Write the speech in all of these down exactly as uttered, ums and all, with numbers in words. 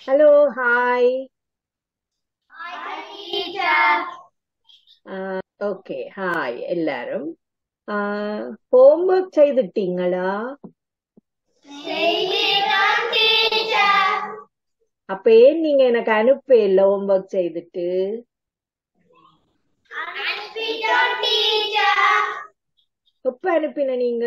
Hello, hi. Hi, teacher. Uh, okay, hi எல்லாரும். Homework செய்துட்டீங்களா? செய்திதான் teacher. அப்ப ஏன் நீங்க எனக்கு அனுப்ப இல்ல ஹோம்ஒர்க் செய்துட்டு? அனுப்பிட்டோம் teacher. எப்ப அனுப்பின நீங்க?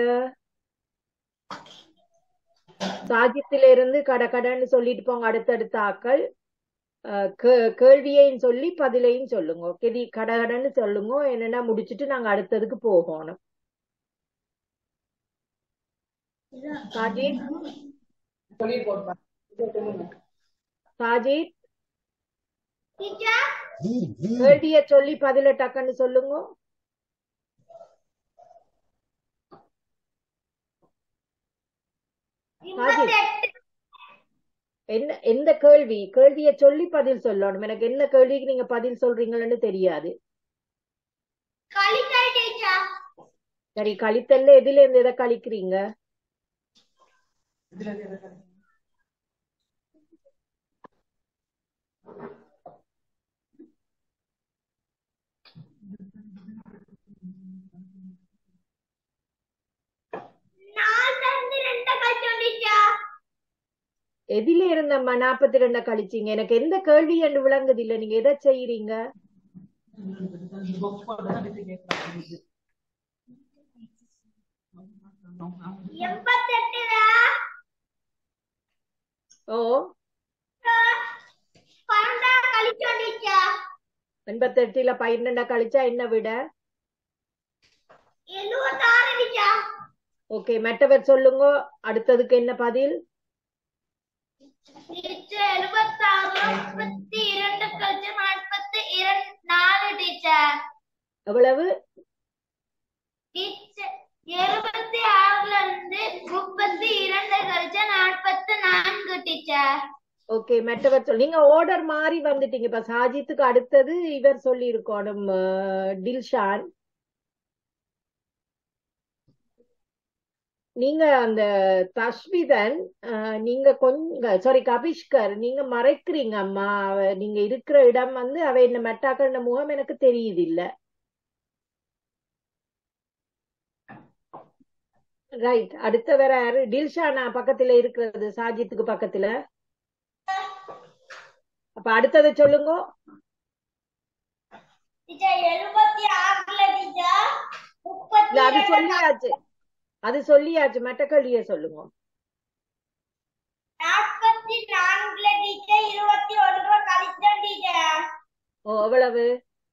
சாஜித்தில இருந்து கட கடன்னு சொல்லிட்டு போங்க அடுத்தடுத்த ஆக்கள். அஹ் கே- கேள்வியையும் சொல்லி பதிலையும் சொல்லுங்க. ஓகே, கட கடன்னு சொல்லுங்க, என்னன்னா முடிச்சிட்டு நாங்க அடுத்ததுக்கு போகணும். சாஜித் சாஜித் Teacher, கேள்விய சொல்லி பதில டக்குன்னு சொல்லுங்க. சாஜித் இருபத்தெட்டு என்ன எந்த கேள்வி கேள்வியை சொல்லி பதில் சொல்லணும். எனக்கு என்ன கேள்விக்கு நீங்க பதில் சொல்றீங்கன்னு தெரியாது. கழித்தல் teacher. சரி, கழித்தல்ல எதுல இருந்து எதை கழிக்கிறீங்க? நாலுல இருந்து ரெண்டை கழிச்சோம் teacher. எதில இருந்தம்மா நாற்பத்தி ரெண்ட கழிச்சீங்க? எனக்கு எந்த கேள்வி என்று விளங்குது இல்ல. நீங்க எதை செய்யறீங்க? எண்பத்தெட்டுல ஓ, பன்னெண்டா கழிச்சோம் teacher. எண்பத்தி எட்டுல பன்னிரெண்ட கழிச்சா என்ன விட? எழுபத்தாறு teacher. ஓகே, மற்றவர் சொல்லுங்க. அடுத்ததுக்கு என்ன பதில்? teacher, எழுபத்தாறு முப்பத்தி இரண்டு கழிச்சு நாற்பத்தி இரண்டு நாலு teacher. எவ்வளவு? teacher, எழுபத்தி ஆறுல இருந்து முப்பத்தி இரண்டு கழிச்சு நாற்பத்தி நான்கு teacher. ஓகே, மற்றவர் சொல். நீங்க ஆர்டர் மாறி வந்துட்டீங்க. இப்ப சாஜித்துக்கு அடுத்தது இவர் சொல்லி இருக்கணும், டில்ஷான். நீங்க அந்த தஸ்விதன், அஹ், நீங்க கொஞ்சம் சாரி கபிஷ்கர், நீங்க மறைக்கிறீங்க அம்மா. அவ- நீங்க இருக்கிற இடம் வந்து அவ என்ன மெட்டாக்கள் முகம் எனக்கு தெரியுது இல்ல. ரைட், அடுத்த வேற யாரு? டில்ஷானா பக்கத்துல இருக்கிறது, சாஜித்துக்கு பக்கத்துல. அப்ப அடுத்ததை சொல்லுங்க. teacher, எழுபத்தி ஆறுல teacher முப்பத்தி இல்ல, அது இரண்டு சொல்லியாச்சு, அது சொல்லியாச்சு. மெட்டக்கல்லிய சொல்லுங்க. நாற்பத்தி நான்குல teacher இருபத்தி ஒன்று கழிச்சோம் teacher. ஓ, எவ்வளவு?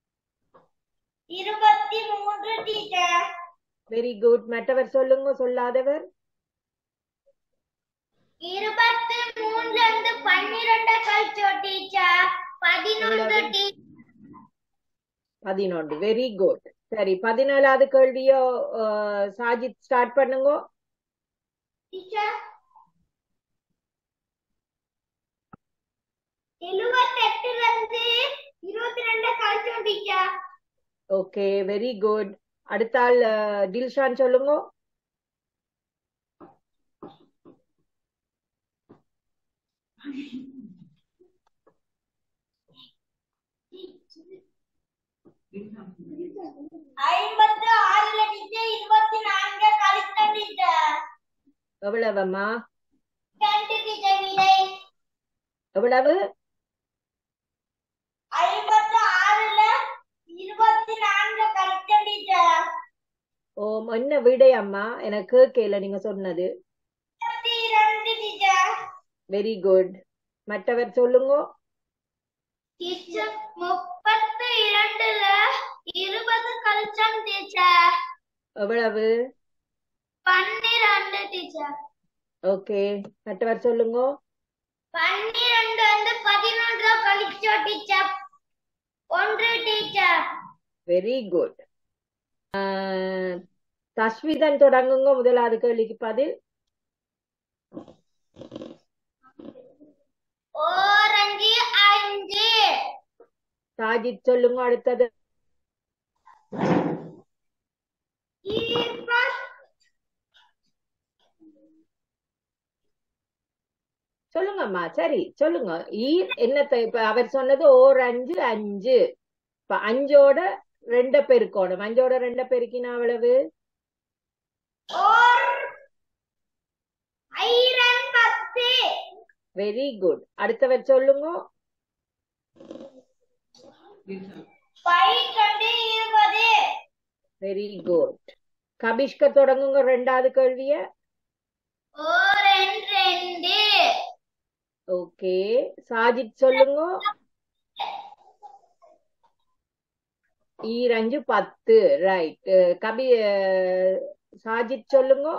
இருபத்தி மூன்று teacher. Very good. மற்றவர் சொல்லுங்க, சொல்லாதவர். இருபத்தி மூணுல இருந்து பன்னிரண்டு கழிச்சோம் teacher. பதினொன்று எவ்வளவு? teacher. பதினொன்று. Very good. சரி, பதினேழாவது கேள்வியோ அஹ், சாஜித் ஸ்டார்ட் பண்ணுங்க. teacher, எழுபத்தெட்டுல இருந்து இருபத்தி ரெண்டு கழிச்சோம் teacher. Okay, very good. அடுத்த ஆள் அஹ், டில்ஷான் சொல்லுங்க. ஐம்பத்தி ஆறுல teacher இருபத்தி நான்கு கழிச்சோம் teacher. எவ்வளவம்மா? ரெண்டு teacher விடை. எவ்வளவு? ஐம்பத்தி ஆறுல இருபத்தி நான்கு கழிச்சோம் teacher. ஓ, என்ன விடை அம்மா? எனக்கு கேட்கல நீங்க சொன்னது. முப்பத்தி இரண்டு teacher. Very good. மற்றவர் சொல்லுங்க. teacher, முப்பத்தி இரண்டுல இருபது கழிச்சோம் teacher. எவ்வளவு? பன்னிரண்டு teacher. ஓகே, மற்றவர் சொல்லுங்க. பன்னிரண்டு வந்து பதினொன்று கழிச்சோம் teacher. ஒன்று teacher. Very good. தஸ்விதன் தொடங்குங்க. முதலாவது கேள்விக்கு பதில். ஓரஞ்சு அஞ்சு. சாஜித் சொல்லுங்க அடுத்தது. சொல்லுங்கம்மா சரி சொல்லுங்க. ஈர் என்னத்தை இப்ப அவர் சொன்னது ஓர் அஞ்சு அஞ்சு. இப்ப அஞ்சோட ரெண்ட பெருக்கணும். அஞ்சோட ரெண்ட பெருக்கினா அவ்வளவு ஓர் ஐரன் பத்து. Very good. அடுத்தவர் சொல்லுங்க. பைக்கண்டு இருபது. Very good. கபிஷ்க தொடங்குங்க ரெண்டாவது கேள்விய. ஓர் ரெண்டு. ஓகே சாஜித் சொல்லுங்க. ஈரஞ்சு பத்து. ரைட். கபி சாஜித் சொல்லுங்க.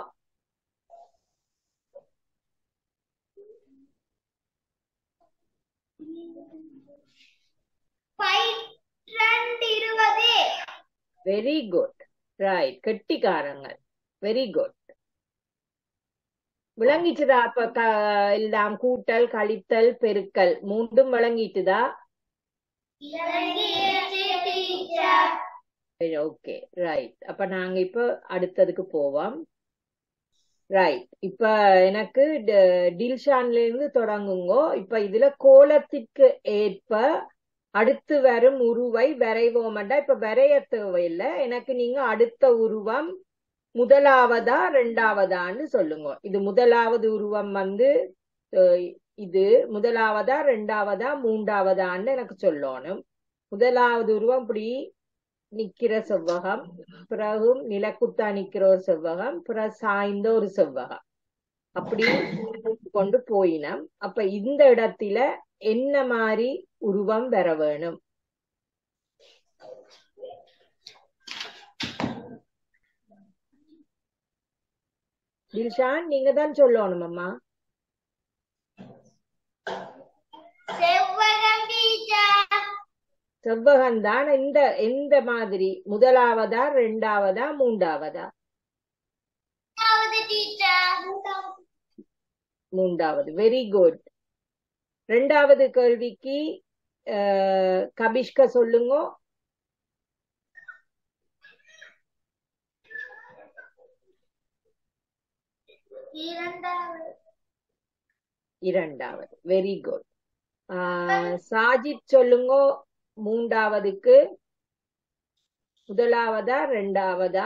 இருபது. Very good. ரைட். கெட்டிக்காரங்கள். Very good. விளங்கிச்சுதா? அப்ப க எல்லாம் கூட்டல் கழித்தல் பெருக்கல் மூன்றும் விளங்கிட்டுதா? Okay right. அப்ப நாங்க இப்ப அடுத்ததுக்கு போவோம். ரைட். இப்ப எனக்கு டில்ஷான்ல இருந்து தொடங்குங்கோ. இப்ப இதுல கோலத்திற்கு ஏற்ப அடுத்து வரும் உருவை வரைவோம்டா. இப்ப வரைய தேவையில்லை. எனக்கு நீங்க அடுத்த உருவம் முதலாவதா ரெண்டாவதான்னு சொல்லுங்க. இது முதலாவது உருவம் வந்து இது முதலாவதா ரெண்டாவதா மூன்றாவதான்னு எனக்கு சொல்லணும். முதலாவது உருவம் இப்படி நிக்கிற செவ்வகம், பிறகு நிலக்குத்தா நிக்கிற ஒரு செவ்வகம், பிறகு சாய்ந்த ஒரு செவ்வகம், அப்படி கொண்டு போயினோம். அப்ப இந்த இடத்துல என்ன மாதிரி உருவம் வர வேணும்? தில்ஷான் நீங்க தான் சொல்லணும் அம்மா. செவ்வகம் தான். இந்த எந்த மாதிரி? முதலாவதா ரெண்டாவதா மூன்றாவதா? மூன்றாவது. Very good. ரெண்டாவது கேள்விக்கு கபிஷ்க சொல்லுங்க. இரண்டாவது. Very good. சாஜித் சொல்லுங்க. மூன்றாவதுக்கு முதலாவதா ரெண்டாவதா?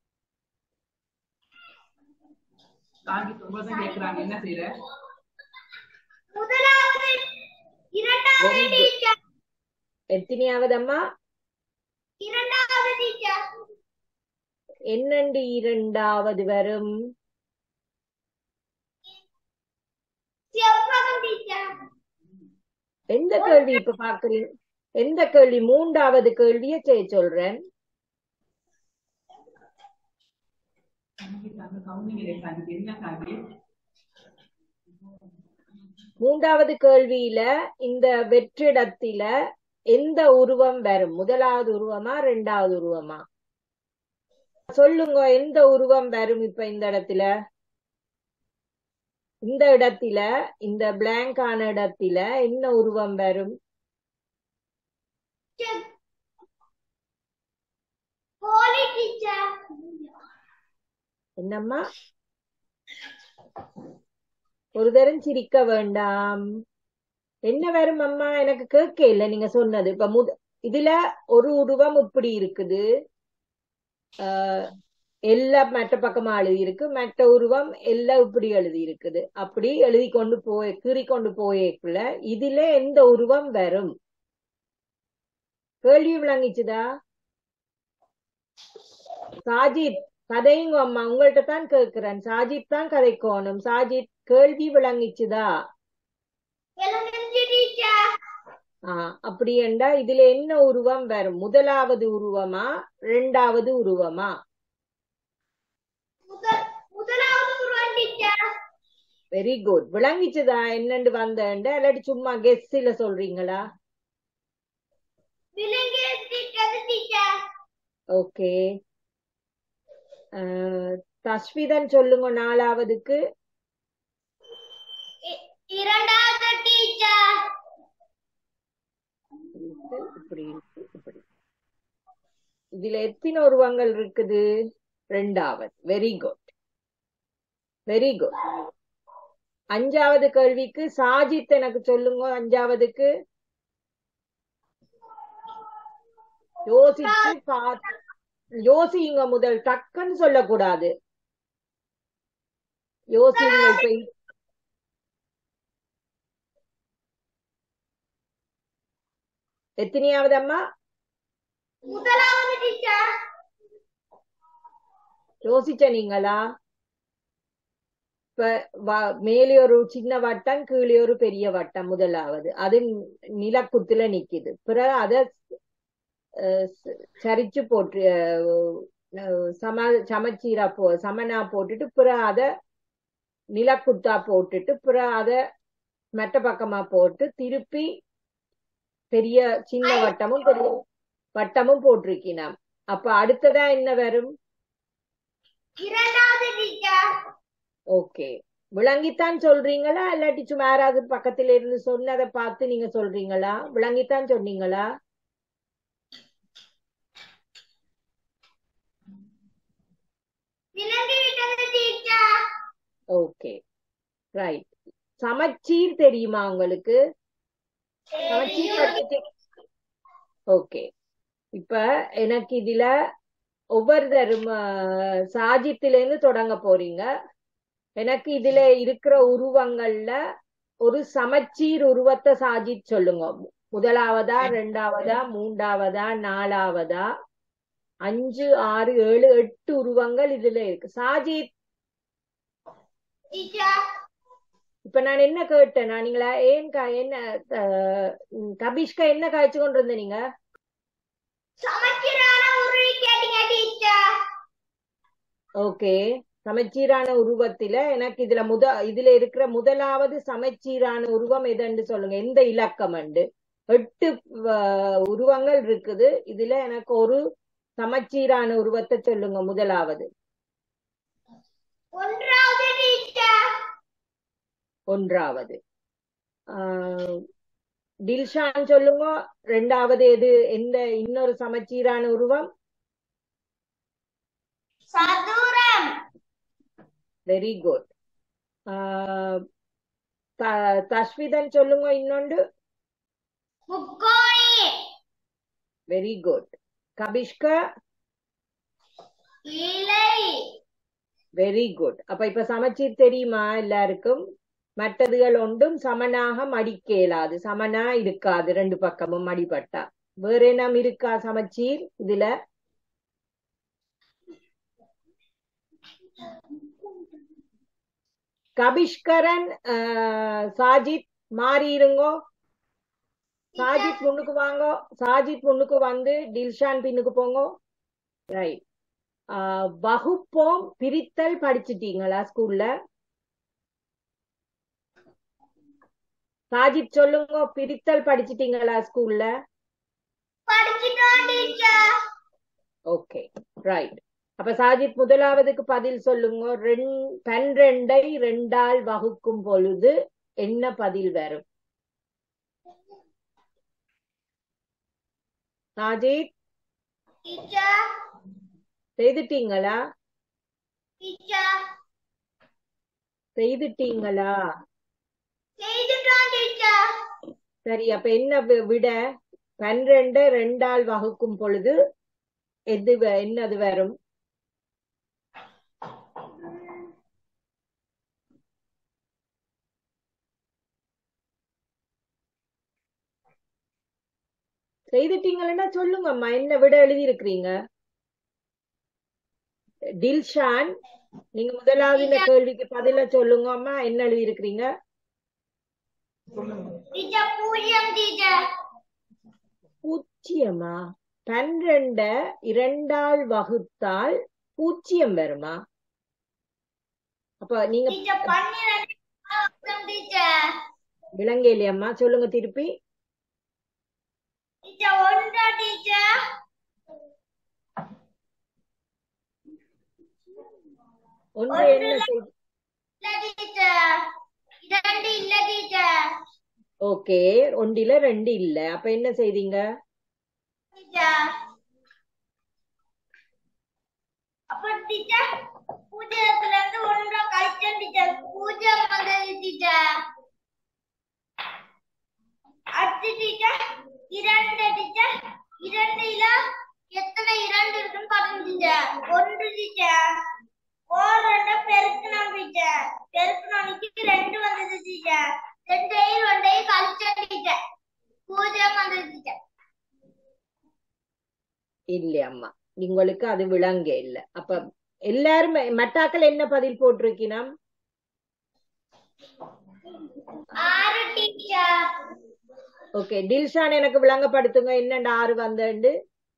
எத்தனையாவது அம்மா? என்னண்டு இரண்டாவது வரும்? எந்த கேள்வி இப்ப பாக்குறீங்க? எந்த கேள்வி? மூன்றாவது கேள்விய செய்ய சொல்றேன். மூன்றாவது கேள்வியில இந்த வெற்றிடத்தில எந்த உருவம் வரும்? முதலாவது உருவமா ரெண்டாவது உருவமா? சொல்லுங்க. எந்த உருவம் வரும் இப்ப இந்த இடத்துல? இந்த இடத்துல இந்த பிளாங்கான இடத்துல என்ன உருவம் வரும்? என்னம்மா? ஒரு தரம் சிரிக்க வேண்டாம். என்ன வரும் அம்மா? எனக்கு கேட்க இல்லை நீங்க சொன்னது. இப்ப முத இதுல ஒரு உருவம் இப்படி இருக்குது, ஆஹ் எல்லாம் மற்ற பக்கமா எழுதி இருக்கு. மற்ற உருவம் எல்லாம் இப்படி எழுதி இருக்குது. அப்படி எழுதி கொண்டு போய் கீறி கொண்டு போயக்குள்ள இதுல எந்த உருவம் வரும்? கேள்வி விளங்கிச்சுதா? சாஜித் கதைங்க அம்மா. உங்கள்கிட்ட தான் கேட்கிறேன். சாஜித் தான் கதைக்கோணும். சாஜித் கேள்வி விளங்கிச்சுதா? ஆஹ் அப்படி என்றா இதுல என்ன உருவம் வரும்? முதலாவது உருவமா ரெண்டாவது உருவமா? Very good. விளங்கிச்சுதா என்னண்டு வந்தேன்? இல்லாட்டி சும்மா கெஸ்ஸில சொல்றீங்களா? ஓகே. தஸ்விதன் சொல்லுங்க. நாலாவதுக்கு இப்படி இருக்கு. இப்படி இதுல எத்தனை உருவங்கள் இருக்குது? ரெண்டாவது. Very good very good. அஞ்சாவது கேள்விக்கு சாஜித் எனக்கு சொல்லுங்க. அஞ்சாவதுக்கு யோசிச்சு பார்த்து யோசிங்க. முதல் டக்குன்னு சொல்லக்கூடாது. யோசிங்க. இப்ப எத்தனையாவது அம்மா? முதலாவது டீச்சர். யோசிச்ச நீங்களா? இப்ப மேலே ஒரு சின்ன வட்டம், கீழே ஒரு பெரிய வட்டம். முதலாவது அது நிலக்குத்துல நிக்குது. பிறகு அத சரிச்சு போட்டு சம சமச்சீரா போ சமனா போட்டுட்டு பிறகு அத நிலக்குத்தா போட்டுட்டு பிறகு அத மெட்ட பக்கமா போட்டு திருப்பி பெரிய சின்ன வட்டமும் பெரிய வட்டமும் போட்டிருக்கினாம். அப்ப அடுத்ததா என்ன வரும்? இரண்டாவது டீச்சர். ஓகே. விளங்கித்தான் சொல்றீங்களா இல்லாட்டி சும்மா யாராவது பக்கத்துல இருந்து சொன்னதை பார்த்து நீங்க சொல்றீங்களா? விளங்கித்தான் சொன்னீங்களா? Okay, right. சமச்சீர் தெரியுமா உங்களுக்கு? சமச்சீர் படிச்சு. ஓகே. இப்ப எனக்கு இதுல ஒவ்வொரு தரும் சாஜித்தில இருந்து தொடங்க போறீங்க. எனக்கு இதுல இருக்கிற உருவங்கள்ல ஒரு சமச்சீர் உருவத்தை சாஜித் சொல்லுங்க. முதலாவதா, ரெண்டாவதா, மூன்றாவதா, நாலாவதா, அஞ்சு, ஆறு, ஏழு, எட்டு உருவங்கள் இதுல இருக்கு. சாஜித், இப்ப நான் என்ன கேட்டேன்? நான் நீங்களா ஏன் என்ன கபிஷ்கா என்ன காய்ச்சி கொண்டு இருந்த நீங்க? ஓகே. சமச்சீரான உருவத்தில எனக்கு இதுல முத இதுல இருக்கிற முதலாவது சமச்சீரான உருவம் எதுன்னு சொல்லுங்க. எந்த இலக்கம் உண்டு? எட்டு உருவங்கள் இருக்குது. இதுல எனக்கு ஒரு சமச்சீரான உருவத்தை சொல்லுங்க. முதலாவது ஒன்றாவது டில்ஷான் சொல்லுங்க. ரெண்டாவது எது? எந்த இன்னொரு சமச்சீரான உருவம்? சதுரம். Very good. தஸ்விதன் சொல்லுங்க இன்னொன்று. முக்கோணி. Very good. கபிஷ்கா? இலை. Very good. அப்ப இப்ப சமச்சீர் தெரியுமா எல்லாருக்கும்? மற்றதுகள் ஒன்றும் சமனாக மடிக்க இயலாது. சமனா இருக்காது ரெண்டு பக்கமும் மடிப்பட்டா. வேற என்ன இருக்கா சமச்சீர் இதுல? கபிஷ்கரன், சாஜித் மாறி இருங்கோ. சாஜித் முன்னுக்கு வாங்க. சாஜித் முன்னுக்கு வந்து டில்ஷான் பின்னுக்கு போங்க. ரைட். வகுப்போம் பிரித்தல் படிச்சுட்டீங்களா ஸ்கூல்ல? சாஜித் சொல்லுங்க. பிரித்தல் படிச்சுட்டீங்களா ஸ்கூல்ல? Okay, right. அப்ப சாஜித் முதலாவதுக்கு பதில் சொல்லுங்க. பன்னிரண்டை ரெண்டால் வகுக்கும் பொழுது என்ன பதில் வரும்? சாஜித் செய்துட்டீங்களா? செய்துட்டீங்களா? சரி. அப்ப என்ன விட? பன்னிரண்டு ரெண்டால் வகுக்கும் பொழுது எது என்னது வரும்? செய்துட்டீங்கன்னா சொல்லுங்கம்மா. என்ன விட எழுதி இருக்கிறீங்க? டில்ஷான், நீங்க முதலாவது இந்த கேள்விக்கு பதில சொல்லுங்க அம்மா. என்ன எழுதி இருக்கிறீங்க? பூஜ்ஜியமா? பன்னிரண்ட இரண்டால் வகுத்தால் பூஜ்ஜியம் வருமா? அப்ப நீங்க விளங்கலையம்மா. சொல்லுங்க திருப்பி. ஒன்று என்ன செய்து? ஓகே. ஒன்றில ரெண்டு இல்ல. அப்ப என்ன செய்தீங்க? இரண்டு டீச்சர். இரண்டுல எத்தனை இரண்டு இருக்குன்னு பாருங்க டீச்சர். ஒன்று டீச்சர். ஓர் ரெண்டு பெருக்கணும் டீச்சர். பெருக்கணும்க்கு ரெண்டு வந்தது டீச்சர். ரெண்டையும் ரெண்டையும் கழிச்ச டீச்சர். பூஜ்ஜியம் வந்தது டீச்சர். இல்லையம்மா, உங்களுக்கு அது விளங்க இல்ல. அப்ப எல்லாருமே மட்டாக்கள் என்ன பதில் போட்டிருக்கணும்? ஆறு டீச்சர். ஓகே, டில்ஷான் எனக்கு விளங்கப்படுத்துங்க என்னண்டு ஆறு வந்தண்டு.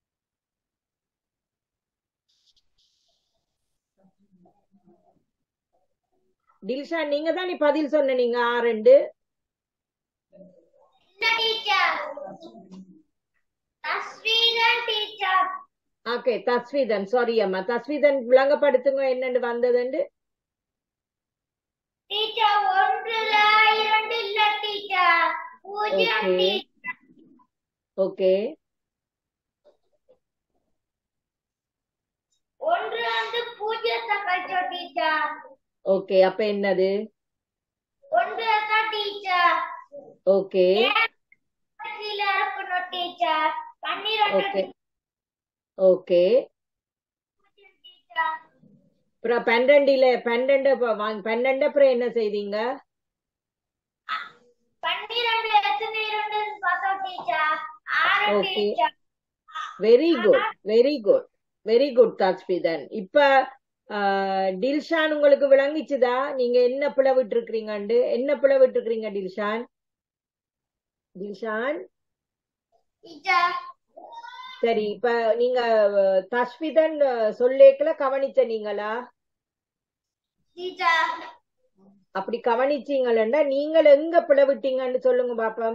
டில்ஷான் நீங்க தான் நீ பதில் சொன்ன, நீங்க ஆறுண்டு. ஓகே, தஸ்வீதன், சாரி அம்மா, தஸ்வீதன் விளங்கப்படுத்துங்க என்னண்டு வந்ததுண்டு. டீச்சர் ஒன்றுல இரண்டு இல்ல டீச்சர். பூஜ்ஜியம் டீச்சர். ஓகே, ஒன்று வந்து பூஜ்ஜியத்தை கழிச்சோம் டீச்சர். ஓகே, அப்ப என்னது? ஒன்று தான் டீச்சர். ஓகே, கீழே இருக்கணும் டீச்சர். பன்னிரண்டு ஓகே, ஓகே. டீச்சர். அப்புறம் பன்னெண்டுல பன்னெண்டு பன்னெண்டு அப்புறம் என்ன செய்தீங்க? பன்னிரண்டு எத்தனை இரண்டு பார்த்தோம் டீச்சர். ஆறு okay, teacher. Very good, very good, very good Thasvithan. இப்ப டில்ஷான் உங்களுக்கு விளங்கிச்சுதா நீங்க என்ன பிளவிட்டு இருக்கிறீங்கண்டு? என்ன பிளவிட்டு இருக்கிறீங்க டில்ஷான்? டில்ஷான் டீச்சர். சரி, இப்ப நீங்க தஸ்வீதன் சொல்லேக்கல கவனிச்ச நீங்களா? டீச்சர். அப்படி கவனிச்சீங்களா? நீங்கள் எங்க பிளவிட்டீங்கன்னு சொல்லுங்க பாப்பம்.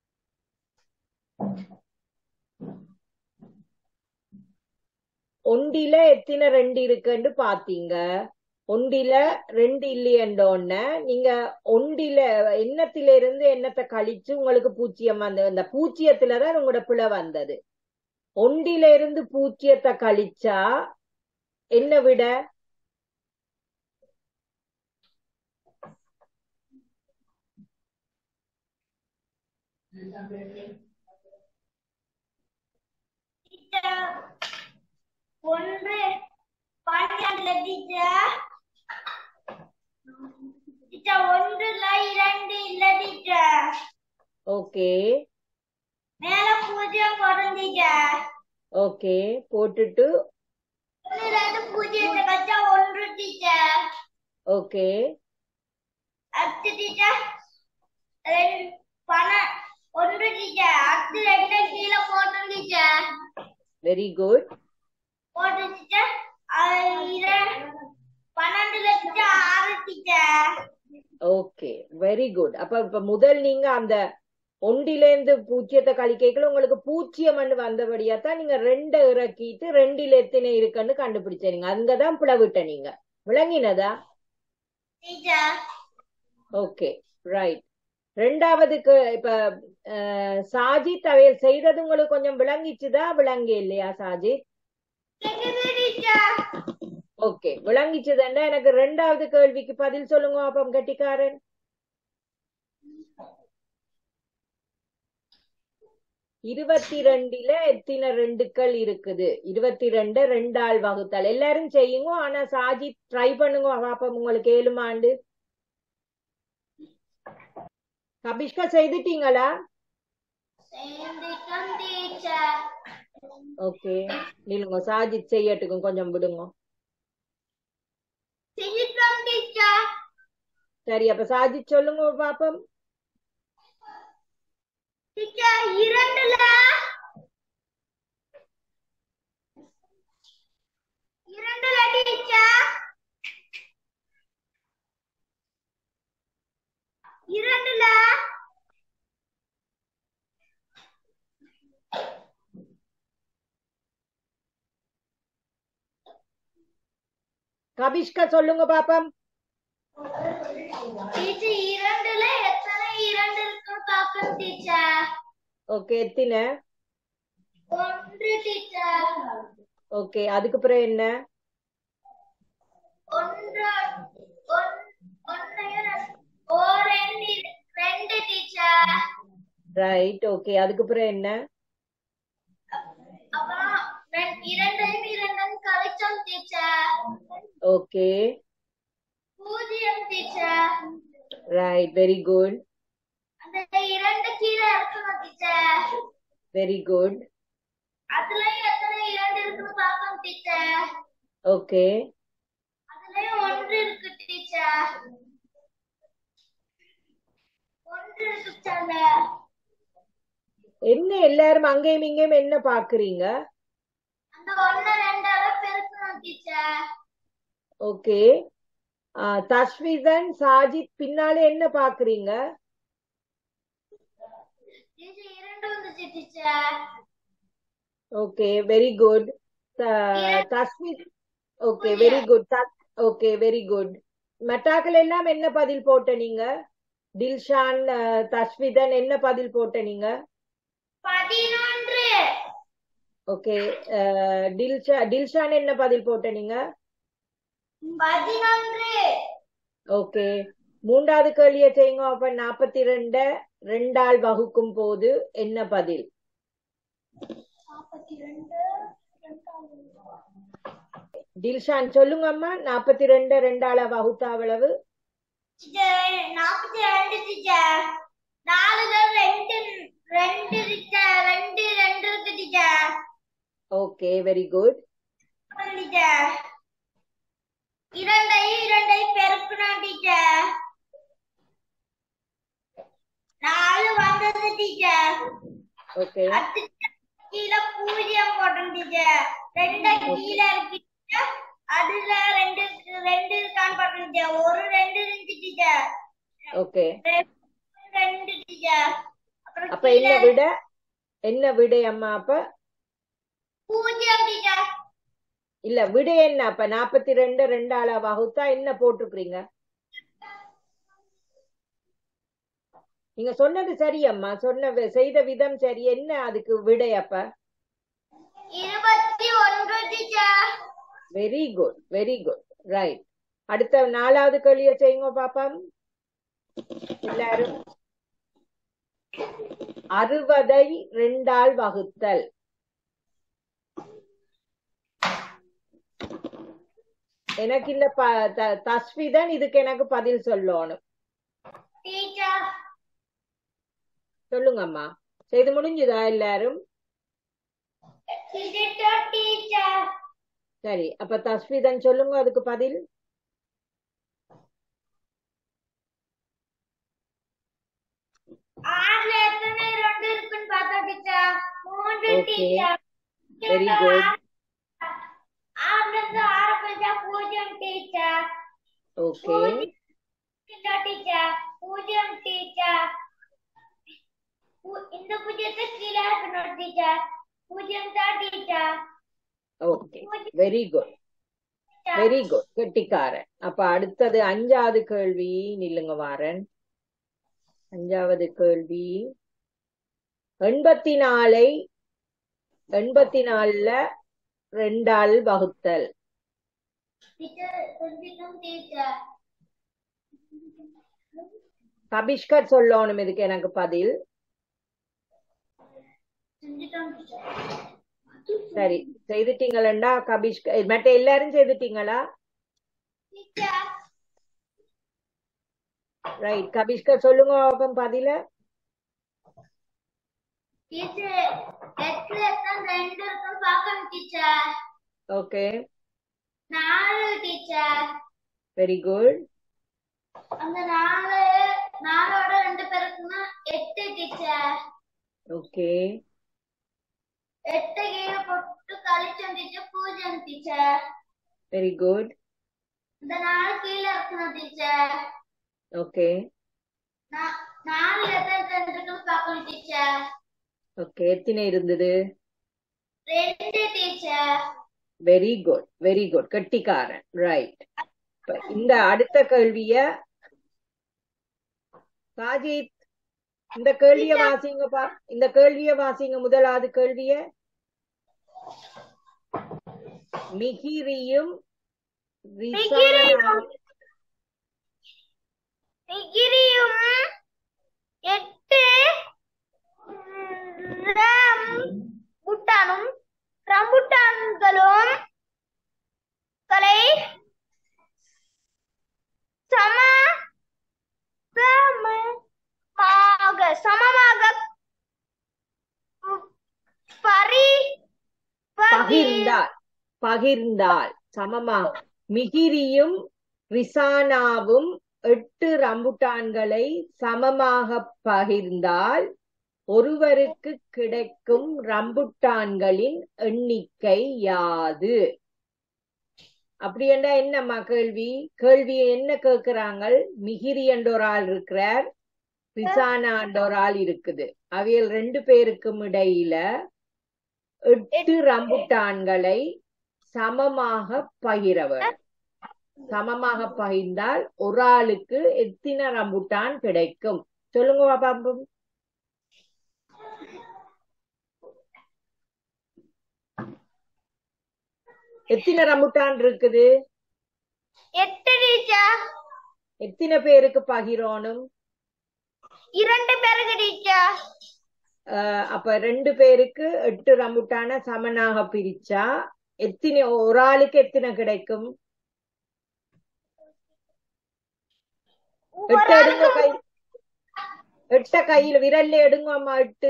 ஒண்டில எத்தனை ரெண்டு இருக்குன்னு பாத்தீங்க. ஒண்டில ரெண்டு இல்லையண்டோன்ன நீங்க ஒண்டில எண்ணத்தில இருந்து எண்ணத்தை கழிச்சு உங்களுக்கு பூச்சியம் வந்த அந்த பூச்சியத்துலதான் உங்களோட பிழை வந்தது. ஒண்டில இருந்து பூச்சியத்தை கழிச்சா என்ன விட? ஒன்று பன்னிரண்டுல டீச்சர். டீச்சர் ஒன்றுல இரண்டு இல்ல டீச்சர். ஓகே, மேல பூஜ்ஜியம் போடும் டீச்சர். ஓகே, போட்டுட்டு ஒன்றுல இருந்து பூஜ்ஜியத்தை கழிச்சா ஒன்று டீச்சர். ஓகே, அடுத்து டீச்சர் பண ஒன்று டீச்சர். அடுத்து ரெண்டு கீழே போடும் டீச்சர். Very good. போட்டு டீச்சர். பன்னெண்டுல டீச்சர் ஆறு டீச்சர். Okay, very good. அப்ப இப்ப முதல் நீங்க அந்த ஒண்டில இருந்து பூச்சியத்தை கழிக்கல உங்களுக்கு பூச்சியம் வந்தபடியா தான் நீங்க ரெண்ட இறக்கிட்டு ரெண்டில எத்தனை இருக்குன்னு கண்டுபிடிச்சீங்க. அங்கதான் பிளவிட்ட நீங்க. விளங்கினதா? Okay, right. ரெண்டாவதுக்கு இப்ப சாஜித் அவையல் செய்தது உங்களுக்கு கொஞ்சம் விளங்கிச்சுதா? விளங்கி இல்லையா சாஜித்? ஓகே, விளங்கிச்சுதுன்னா எனக்கு ரெண்டாவது கேள்விக்கு பதில் சொல்லுங்க அப்ப கட்டிக்காரன். இருபத்தி ரெண்டுல எத்தனை ரெண்டுக்கள் இருக்குது? இருபத்தி ரெண்டு ரெண்டாள் வகுத்தால் எல்லாரும் செய்யுங்க. ஆனா சாஜித் ட்ரை பண்ணுங்க பாப்போம் உங்களுக்கு ஏழுமாண்டு. கபிஷ்கா செய்துட்டீங்களா? ஓகே, நீங்க சாஜித் செய்யட்டுக்கும் கொஞ்சம் விடுங்க. சரி, அப்ப சாஜித் சொல்லுங்க பாப்போம். இரண்டுல இரண்டுல டீச்சர். இரண்டுல கபிஷ்கா சொல்லுங்க பாப்போம். டீச்சர் இரண்டுல எத்தனை இரண்டு இருக்கு பாப்போம் டீச்சர். ஓகே, எத்தனை? ஒன்று டீச்சர். ஓகே, அதுக்கு பிறகு என்ன? ஒன்று ஒன்று ரெண்டு டீச்சர். ரைட் ஓகே அதுக்கப்புறம் என்ன அப்புறம் ரெ- இரண்டையும் இரண்டும் கழிச்சோம் டீச்சர். ஓகே பூஜ்ஜியம் டீச்சர். ரைட் வெரி குட் அந்த இரண்டு கீழே இருக்கணும் டீச்சர். வெரி குட் அதுலயும் எத்தனை இரண்டு இருக்குன்னு பார்க்கணும் டீச்சர். ஓகே அதுலயும் ஒன்று இருக்கு டீச்சர். ஒன்று இருக்கு டீச்சர். என்ன எல்லாரும் அங்கேயும் இங்கேயும் என்ன பாக்குறீங்க அந்த ஒண்ணு ரெண்டால பெருக்கணும் டீச்சர். ஓகே தஸ்விதன் சாஜித் பின்னால என்ன பாக்குறீங்க டீச்சர் இரண்டு வந்துச்சு teacher. Okay very good Thasvith okay very good okay very good மட்டாக்கள் எல்லாம் என்ன பதில் போட்ட நீங்க டில்ஷான் அஹ், தஸ்விதன் என்ன பதில் போட்ட நீங்க பதினொன்று. ஓகே டில்ஷா டில்ஷான் என்ன பதில் போட்ட நீங்க பதினொன்று. ஓகே மூன்றாவது கேள்வியை செய்யுங்க அப்ப நாற்பத்தி ரெண்ட ரெண்டால் வகுக்கும் போது என்ன பதில் நாற்பத்தி ரெண்டு. டில்ஷான் சொல்லுங்க அம்மா நாற்பத்தி ரெண்டு ரெண்டால வகுத்தா அவ்வளவு டீச்சர் நாற்பத்தி ரெண்டு டீச்சர். நாலுல ரெண்டு ரெண்டு டீச்சர். ரெண்டு ரெண்டு இருக்கு teacher. Okay very good teacher இரண்டையும் இரண்டையும் பெருக்கணும் டீச்சர். நாலு வந்தது டீச்சர். ஓகே அடுத்து கீழே பூஜ்ஜியம் போட்டோம் டீச்சர். ரெண்டு கீழே இருக்கு டீச்சர். அதுல ரெண்டு ரெண்டு இருக்கான்னு பாக்கணும் டீச்சர். ஒரு ரெண்டு இருந்துச்சு டீச்சர். ஓகே ரெண்டு டீச்சர். அப்புறம் அப்ப என்ன கீழே விட என்ன விடை அம்மா அப்ப பூஜ்ஜியம் டீச்சர். இல்ல விடை என்ன அப்ப நாற்பத்தி ரெண்டு ரெண்டால வகுத்தா என்ன போட்டிருக்கிறீங்க நீங்க சொன்னது சரி அம்மா சொன்ன வி- செய்த விதம் சரி என்ன அதுக்கு விடை அப்ப இருபத்தி ஒன்று teacher. Very good very good right அடுத்த நாலாவது கேள்வியை செய்யுங்க பாப்பம் எல்லாரும் அறுபதை ரெண்டால் வகுத்தல் எனக்கு இந்த ப- த- தஸ்விதன் இதுக்கு எனக்கு பதில் சொல்லணும் டீச்சர் சொல்லுங்கம்மா செய்து முடிஞ்சுதா எல்லாரும் டீச்சர் டீச்சர். சரி அப்ப தஸ்விதன் சொல்லுங்க அதுக்கு பதில் ஆறுல எத்தனை ரெண்டு இருக்குன்னு பார்த்தா டீச்சர். மூன்று ஓகே டீச்சர். வெரி குட் ஆறுல இருந்து ஆறு போயிட்டா பூஜ்ஜியம் டீச்சர். ஓகே பூஜ்ஜியம் டீச்சர். பூஜ்ஜியம் டீச்சர். பூ- இந்த பூஜ்ஜியத்தை கீழே இருக்கணும் டீச்சர். பூஜ்ஜியம் தான் teacher. Okay very good very good கெட்டிக்காரன் அப்ப அடுத்தது அஞ்சாவது கேள்வி நில்லுங்க வாரன் அஞ்சாவது கேள்வி எண்பத்தி நாலை எண்பத்தி நாலுல ரெண்டால் வகுத்தல் டீச்சர் செஞ்சிட்டோம் டீச்சர். கபிஷ்கர் சொல்லணும் இதுக்கு எனக்கு பதில் செஞ்சிட்டோம் டீச்சர். சரி செய்துட்டீங்களா கபிஷ்கர் மற்ற எல்லாரும் செய்துட்டீங்களா டீச்சர் ரைட் கபிஷ்கர் சொல்லுங்க பாப்போம் பதில டீச்சர் எட்டுல எத்தனை ரெண்டு இருக்குன்னு பார்க்கணும் டீச்சர். ஓகே நாலு டீச்சர். வெரி குட் அந்த நாலு நாலோட ரெண்டு பேருக்குன்னா எட்டு டீச்சர். ஓகே எட்டு கீழே போட்டு கழிச்சோம் டீச்சர். பூஜ்ஜியம் டீச்சர். வெரி குட் இந்த நாலு கீழே இருக்கணும் டீச்சர். ஓகே நா- நாலு எத்தனை ரெண்டு இருக்குன்னு பார்க்கணும் டீச்சர். ஓகே எத்தனை இருந்தது ரெண்டு teacher. Very good very good கெட்டிக்காரன் ரைட் இந்த அடுத்த கேள்விய சாஜித் இந்த கேள்விய வாசிங்க பா இந்த கேள்விய வாசிங்க முதலாவது கேள்விய மிகிரியும் ரிசானா- டிகிரியும் எட்டு பகிர்ந்தால் சமமா மிகிரியும் ரிசானாவும் எட்டு ரம்புட்டான்களை சமமாக பகிர்ந்தால் ஒருவருக்கு கிடைக்கும் ரம்புட்டான்களின் எண்ணிக்கை யாது? அப்படி என்றா என்னம்மா கேள்வி? கேள்வியை என்ன கேட்கிறாங்க? மிகிரி என்ற ஒரு ஆள் இருக்கிறார், ரிசானா என்ற ஒரு ஆள் இருக்குது. அவையில் ரெண்டு பேருக்கும் இடையில எட்டு ரம்புட்டான்களை சமமாக பகிரவர். சமமாக பகிர்ந்தால் ஒரு ஆளுக்கு எத்தனை ரம்புட்டான் கிடைக்கும்? சொல்லுங்க பாப்போம். எத்தனை ரம்புட்டான் இருக்குது? எட்டு டீச்சர். எத்தனை பேருக்கு பகிரோனும்? இரண்டு பேருக்கு டீச்சர். அப்ப ரெண்டு பேருக்கு எட்டு ரம்புட்டான சமனாக பிரிச்சா எத்தனை ஒரு ஆளுக்கு எத்தனை கிடைக்கும்? எட்டு எடுங்க கை எட்ட கையில விரல்ல எடுங்க அம்மா. எட்டு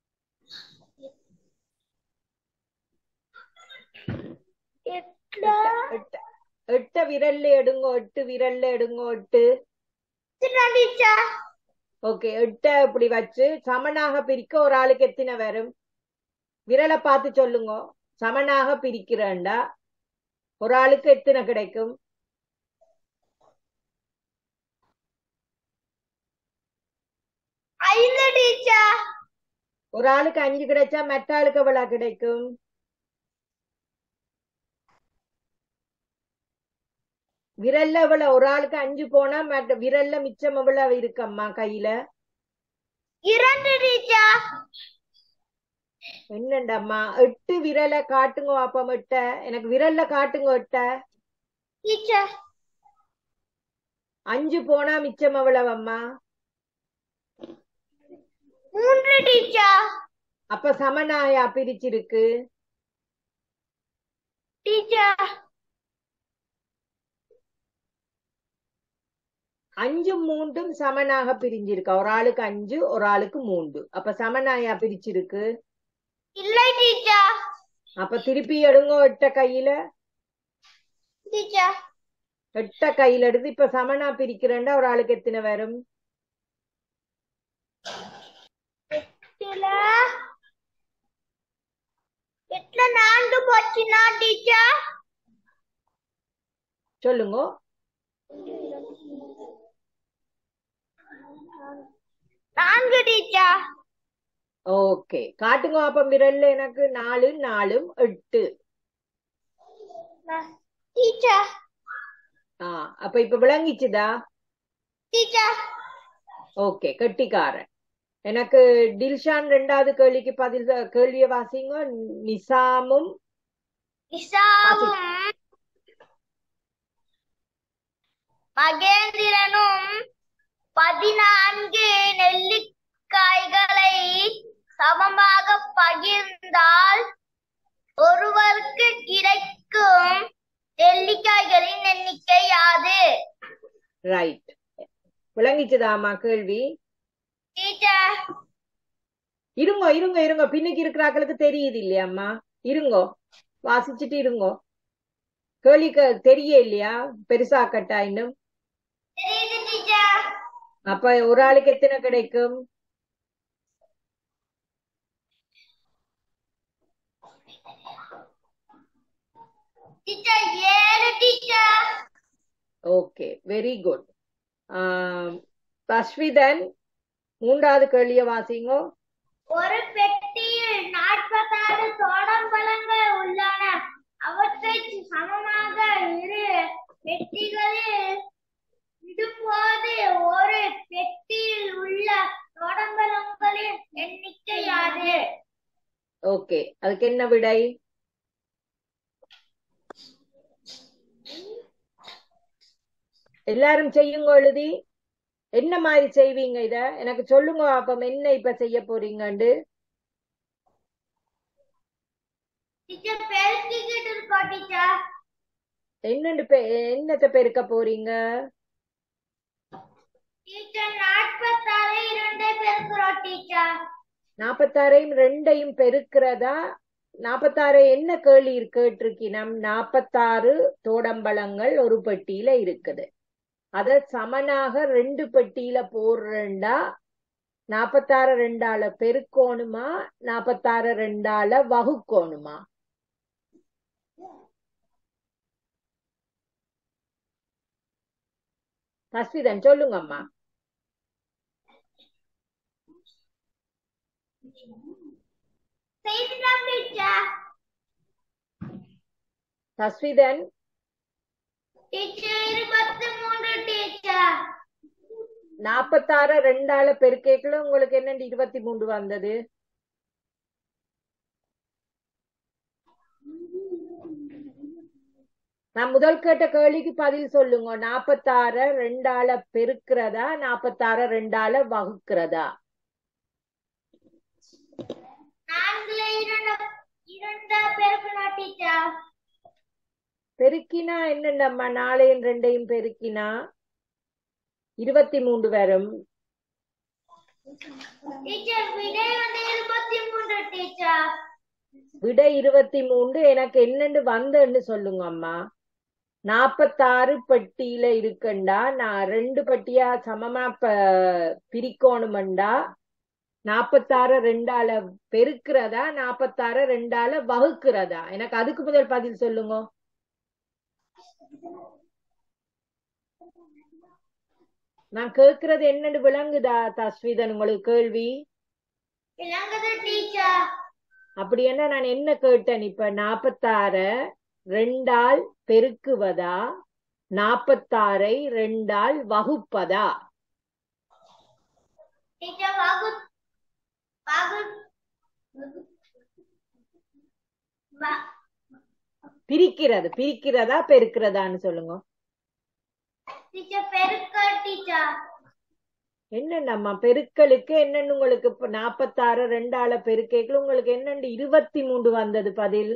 எட்ட விரல்ல எடுங்க. எட்டு விரல்ல எடுங்க. எட்டு ஓகே. எட்ட இப்படி வச்சு சமனாக பிரிக்க ஒரு ஆளுக்கு எத்தனை வரும்? விரலை பார்த்து சொல்லுங்க. சமனாக பிரிக்கிறேன்டா ஒரு ஆளுக்கு எத்தனை கிடைக்கும்? ஒரு ஆளுக்கு அஞ்சு கிடைச்சா மற்ற ஆளுக்கு எவ்வளவு கிடைக்கும்? விரல்ல எவ்வளவு? ஒரு ஆளுக்கு அஞ்சு போனா மற்ற விரல்ல மிச்சம் எவ்வளவு இருக்கம்மா கையில? இரண்டு டீச்சர். என்னண்டம்மா எட்டு விரலை காட்டுங்க பாப்போம். எட்ட எனக்கு விரல்ல காட்டுங்க. எட்ட டீச்சர். அஞ்சு போனா மிச்சம் எவ்வளவு அம்மா? மூன்று டீச்சர். அப்ப சமனாயா பிரிச்சிருக்கு டீச்சர்? அஞ்சு மூன்றும் சமனாக பிரிஞ்சிருக்கா? ஒரு ஆளுக்கு அஞ்சு ஒரு ஆளுக்கு மூன்று. அப்ப சமனாயா பிரிச்சிருக்கு? இல்லை டீச்சர். அப்ப திருப்பி எடுங்க. எட்ட கையில டீச்சர். எட்ட கையில எடுத்து இப்ப சமனா பிரிக்கிறேன்டா ஒரு ஆளுக்கு எத்தனை வரும்? எட்டுல நான்கு போச்சுனா டீச்சர்? சொல்லுங்க. நான்கு டீச்சர். ஓகே காட்டுங்க அப்ப விரல்ல. எனக்கு நாலு நாலும் எட்டு டீச்சர். ஆஹ் அப்ப இப்ப விளங்கிச்சுதா டீச்சர்? ஓகே கெட்டிக்காரன். எனக்கு டில்ஷான் ரெண்டாவது கேள்விக்கு பதில் கேள்விய வாசிங்க. நிசாமும் நிசாமும் மகேந்திரனும் பதினான்கு நெல்லிக்காய்களை சமமாக பகிர்ந்தால் ஒருவருக்கு கிடைக்கும் நெல்லிக்காய்களின் எண்ணிக்கை யாது? ரைட். விளங்கிச்சுதாமா கேள்வி? டீச்சர். இருங்கோ இருங்கோ இருங்கோ பின்னுக்கு இருக்கிறாக்களுக்கு தெரியுது இல்லையாம்மா? இருங்கோ வாசிச்சுட்டு இருங்கோ. கேள்விக்கு தெரிய இல்லையா பெருசா கட்டா? இன்னும் அப்ப ஒரு ஆளுக்கு எத்தனை கிடைக்கும்? Okay very good. அஸ்விதன் மூன்றாவது கேள்விய வாசிங்கோ. ஒரு பெட்டியில் நாற்பத்தாறு சோளம்பழங்கள் உள்ளன. அவற்றை சமமாக இரு பெட்டிகளில் இடும்போது ஒரு பெட்டியில் உள்ள சோளம்பழங்களின் எண்ணிக்கை யாது? ஓகே அதுக்கு என்ன விடை? எல்லாரும் செய்யுங்க. எழுதி என்ன மாதிரி செய்வீங்க இத எனக்கு சொல்லுங்க. அப்ப என்ன இப்ப செய்ய போறீங்கண்டு? என்னண்டு என்னத்தை பெருக்க போறீங்க? நாற்பத்தாறையும் ரெண்டையும் பெருக்கிறதா நாப்பத்தாறு என்ன கேள்வி கேட்டிருக்கணும்? நாப்பத்தாறு தோடம்பழங்கள் ஒரு பெட்டியில இருக்குது. அத சமனாக ரெண்டு பெட்டியில போடுறேன்டா நாப்பத்தாறு ரெண்டால பெருக்கோணுமா நாப்பத்தாறு ரெண்டால வகுக்கோணுமா? தஸ்விதன் சொல்லுங்கம்மா. தஸ்விதன் நாப்பத்தாறு ரெண்டால பெருக்கேக்குள்ள உங்களுக்கு என்ன இருபத்தி மூன்று வந்தது? நான் முதல் கேட்ட கேள்விக்கு பதில் சொல்லுங்க. நாப்பத்தாறு ரெண்டால பெருக்கிறதா நாப்பத்தாறு ரெண்டால வகுக்கிறதா? பெருக்கினா என்னண்டம்மா? நாளையும் ரெண்டையும் பெருக்கினா இருபத்தி மூன்று வரும். விட இருபத்தி மூன்று. எனக்கு என்னன்னு வந்தன்னு சொல்லுங்க அம்மா. நாப்பத்தாறு பெட்டியில இருக்குண்டா நான் ரெண்டு பெட்டியா சமமா ப பிரிக்கணும்டா நாப்பத்தாறு ரெண்டால பெருக்கிறதா நாப்பத்தாறு ரெண்டால வகுக்கிறதா? எனக்கு அதுக்கு முதல் பதில் சொல்லுங்க. நான் கேட்கறது என்னன்னு விளங்குதா தஸ்விதன் உங்களுக்கு கேள்வி? அப்படி என்ன நான் என்ன கேட்டேன் இப்ப? நாப்பத்தாறு ரெண்டால் பெருக்குவதா நாப்பத்தாறை ரெண்டால் வகுப்பதா? பிரிக்கிறது பிரிக்கிறதா பெருக்கிறதான்னு சொல்லுங்க. என்னண்டம்மா பெருக்கலுக்கு என்னன்னு உங்களுக்கு இப்ப நாப்பத்தாறு ரெண்டால பெருக்கைகள் உங்களுக்கு என்னண்டு இருபத்தி மூன்று வந்தது பதில்?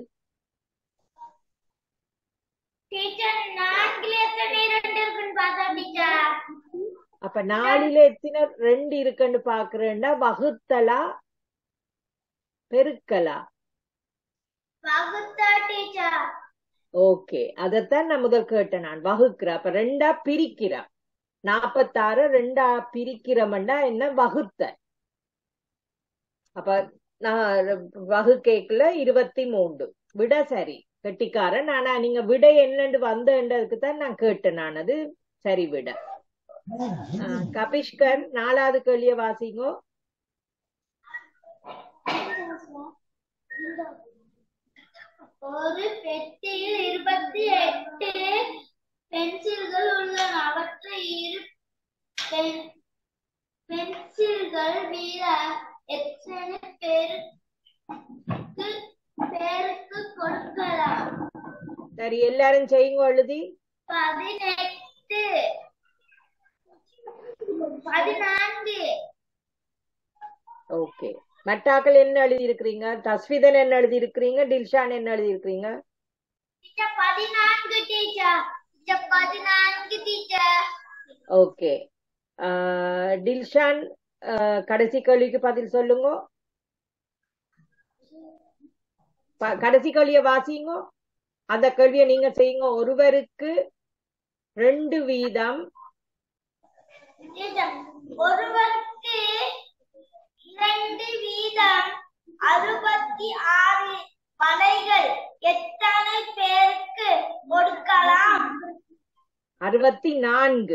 அப்ப நாலுல எத்தனை ரெண்டு இருக்குன்னு பாக்குறேன்டா வகுத்தலா பெருக்கலா? ஓகே, அதத்தான் நான் முதல் கேட்டேன். நான் வகுக்கிற அப்ப ரெண்டா பிரிக்கிற நாப்பத்தாறு ரெண்டா பிரிக்கிறமண்டா என்ன வகுத்த. அப்ப நான் வகுக்கேக்குல இருபத்தி மூன்று விட சரி கெட்டிக்காரன். ஆனா நீங்க விட என்னண்டு வந்ததுக்கு தான் நான் கேட்டேன். நான் அது சரி விட. கபிஷ்கர் நாலாவது கேள்விய வாசிங்கோ. ஒரு பெட்டியில் இருபத்தி எட்டு பென்சில்கள் உள்ளன. அவற்றை இரு பென்சில்கள் மீத எத்தனை பேருக்கு பேருக்கு கொடுக்கலாம்? சரி, எல்லாரும் செய்யுங்க. எழுதி பதினெட்டு பதினான்கு. ஓகே, மட்டாக்கள் என்ன எழுதி இருக்கிறீங்க? தஸ்விதன் என்ன எழுதி இருக்கிறீங்க? டில்ஷான் என்ன எழுதி இருக்கிறீங்க? பதினான்கு டீச்சர். பதினான்கு டீச்சர். ஓகே, டில்ஷான் கடைசி கேள்விக்கு பதில் சொல்லுங்க. கடைசி கேள்விய வாசிங்க. அந்த கேள்வியை நீங்க செய்யுங்க. ஒருவருக்கு ரெண்டு வீதம். ஒருவருக்கு இரண்டு வீதம் அறுபத்தி ஆறு வலைகள் எத்தனை பேருக்கு கொடுக்கலாம்? அறுபத்தி நான்கு.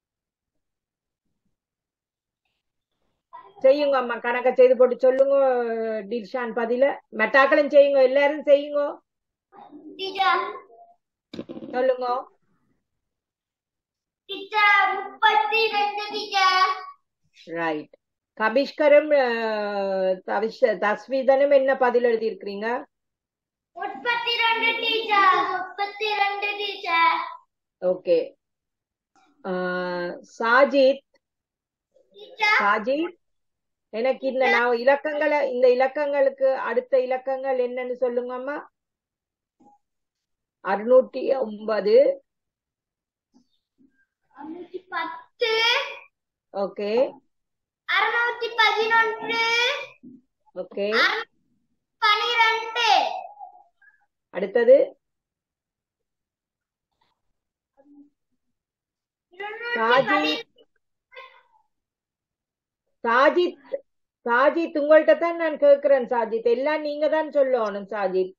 செய்யுங்க அம்மா, கணக்க செய்து போட்டு சொல்லுங்க. டில்ஷான் பதில மெட்டாக்களும் செய்யுங்க. எல்லாரும் செய்யுங்க. சொல்லுங்க. முப்பத்தி ரெண்டு. ரைட். கபிஷ்கரும் தஸ்விதனும் என்ன பதில் எழுதி இருக்கிறீங்க? முப்பத்தி ரெண்டு டீச்சர். முப்பத்தி ரெண்டு டீச்சர். ஓகே, சாஜித் சாஜித் எனக்கு இந்த நான் இலக்கங்களை இந்த இலக்கங்களுக்கு அடுத்த இலக்கங்கள் என்னன்னு சொல்லுங்க அம்மா. அறுநூற்றி ஒன்பது. பத்து. ஓகே. அறுநூற்றி பதினொன்று. ஓகே. பனிரெண்டு. பனிரெண்டு. அடுத்தது சாஜித் சாஜித் சாஜித் உங்கள்கிட்ட தான் நான் கேட்கிறேன். சாஜித் எல்லாம் நீங்க தான் சொல்லணும். சாஜித்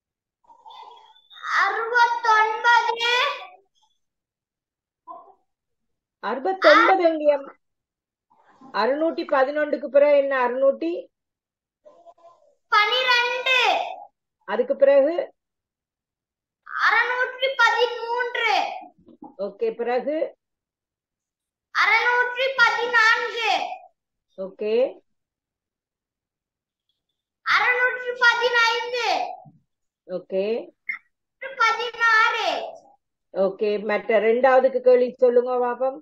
அறுபத்தொன்பது. அறுபத்தொன்பது எங்கேயும் அறுநூற்றி பதினொன்றுக்கு பிறகு என்ன? அறுநூற்றி பனிரெண்டு. அதுக்கு பிறகு அறுநூற்றி பதிமூன்று. ஓகே. பிறகு அறுநூற்றி பதினான்கு. ஓகே. அறுநூற்றி பதினைந்து. ஓகே. பதினாறு. ஓகே. மற்ற ரெண்டாவதுக்கு கேள்வி சொல்லுங்க பாப்பம்.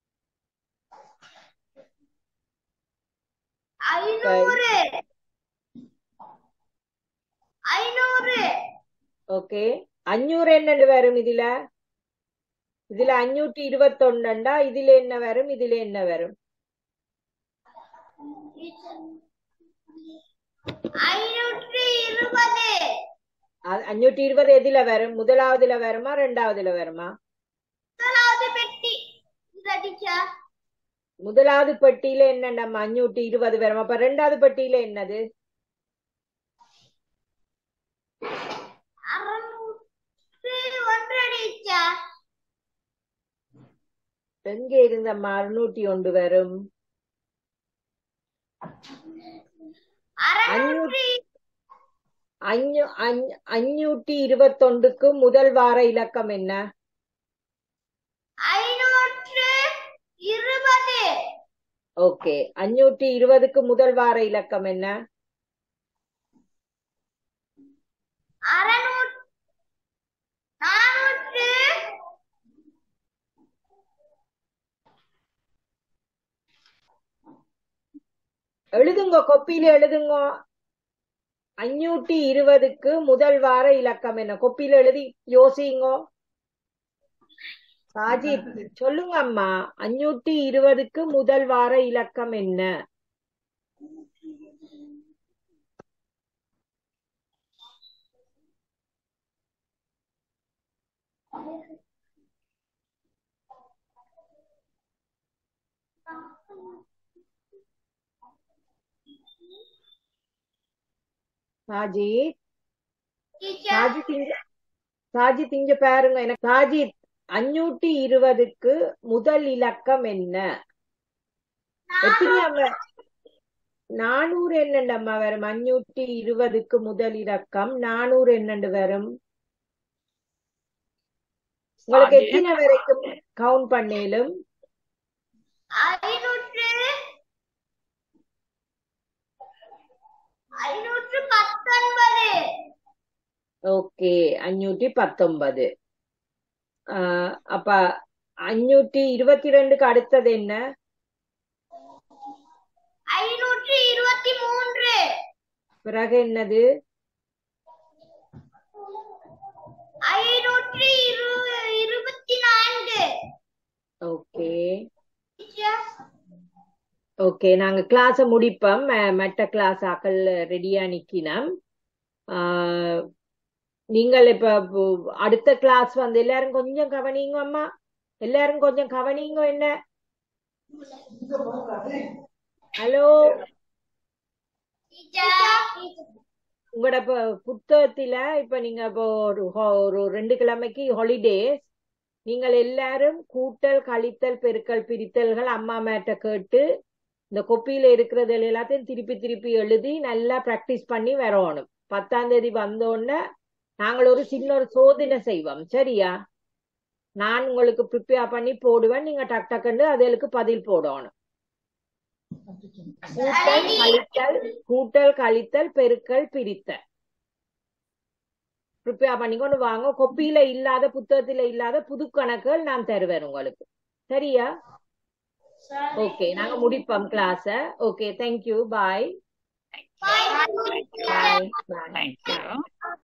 ஐநூறு. ஐநூறு. ஓகே. அஞ்சூறு என்னண்டு வரும் இதுல? இதுல அஞ்சூற்றி இருபத்தி ஒன்றுண்டா? இதுல என்ன வரும்? இதுல என்ன வரும்? ஐநூற்றி இருபது. அஞ்சூற்றி இருபது எதுல வரும்? முதலாவதுல வருமா ரெண்டாவதுல வருமா? முதலாவது பெட்டி. முதலாவது பெட்டியில என்னண்டம்மா? அஞ்சூற்றி இருபது வரும். அப்ப ரெண்டாவது பெட்டியில என்னது? எங்க இருந்தம்மா அறுநூற்றி ஒன்று வரும்? அஞ்சூற்றி இருபத்தி ஒன்றுக்கு முதல் வார இலக்கம் என்ன? ஓகே. அஞ்சூற்றி இருபதுக்கு முதல் வார இலக்கம் என்ன? எழுதுங்க, கொப்பியில எழுதுங்க. அஞ்சூற்றி இருபதுக்கு முதல் வார இலக்கம் என்ன? கொப்பியில எழுதி யோசிங்க. சாஜித் சொல்லுங்க அம்மா. அஞ்சூற்றி இருபதுக்கு முதல் வார இலக்கம் என்ன? சாஜித் சாஜித் இங்க சாஜித் இங்க பாருங்க. எனக்கு சாஜித் அஞ்சூற்றி இருபதுக்கு முதல் இலக்கம் என்ன? எத்தனை? நானூறு என்னண்டம்மா வரும்? அஞ்சூற்றி இருபதுக்கு முதல் இலக்கம் நானூறு என்னண்டு வரும்? உங்களுக்கு எத்தனை வரைக்கும் கவுண்ட் பண்ணேலும்? ஓகே. அஞ்சூற்றி பத்தொன்பது. ஆஹ் அப்ப அஞ்சூற்றி இருபத்தி ரெண்டுக்கு அடுத்தது என்ன? ஐநூற்றி இருபத்தி மூன்று. பிறகு என்னது? ஐநூற்றி இருபத்தி நான்கு. ஓகே. ஓகே. நாங்க கிளாஸ முடிப்போம். மற்ற கிளாஸ் ஆக்கள் ரெடியா நிக்கினோம். ஆஹ் நீங்கள் இப்ப அடுத்த கிளாஸ் வந்து எல்லாரும் கொஞ்சம் கவனிங்க அம்மா. எல்லாரும் கொஞ்சம் கவனிங்க. என்ன? ஹலோ, உங்களோட புத்தகத்துல இப்ப நீங்க இப்போ ஒரு ரெண்டு கிழமைக்கு ஹாலிடேஸ். நீங்கள் எல்லாரும் கூட்டல் கழித்தல் பெருக்கல் பிரித்தல்கள் அம்மா மேட்ட கேட்டு இந்த கொப்பியில இருக்கிறது எல்லாத்தையும் திருப்பி திருப்பி எழுதி நல்லா பிராக்டிஸ் பண்ணி வரணும். பத்தாம் தேதி வந்தோடனே நாங்கள் ஒரு சின்ன ஒரு சோதனை செய்வோம். சரியா? நான் உங்களுக்கு ப்ரிப்பேர் பண்ணி போடுவேன். நீங்க டக் டக்குன்னு அதுக்கு பதில் போடணும். கூட்டல் கழித்தல் கூட்டல் கழித்தல் பெருக்கல் பிரித்தல் ப்ரிப்பேர் பண்ணி கொண்டு வாங்க. கொப்பியில இல்லாத புத்தகத்துல இல்லாத புது கணக்குகள் நான் தருவேன் உங்களுக்கு. சரியா? ஓகே. நாங்க முடிப்போம் class. Okay. Thank you. Bye. Bye. Bye. பாய்.